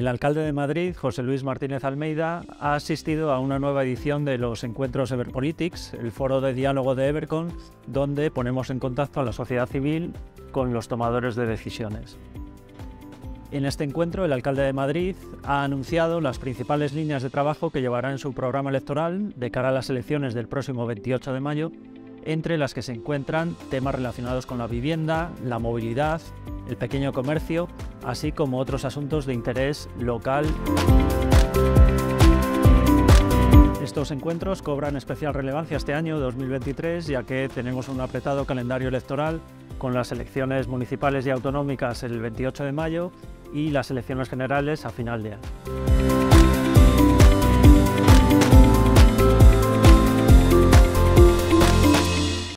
El alcalde de Madrid, José Luis Martínez Almeida, ha asistido a una nueva edición de los encuentros Everpolitics, el foro de diálogo de Evercon, donde ponemos en contacto a la sociedad civil con los tomadores de decisiones. En este encuentro, el alcalde de Madrid ha anunciado las principales líneas de trabajo que llevará en su programa electoral de cara a las elecciones del próximo 28 de mayo, entre las que se encuentran temas relacionados con la vivienda, la movilidad, el pequeño comercio, así como otros asuntos de interés local. Estos encuentros cobran especial relevancia este año 2023, ya que tenemos un apretado calendario electoral con las elecciones municipales y autonómicas el 28 de mayo y las elecciones generales a final de año.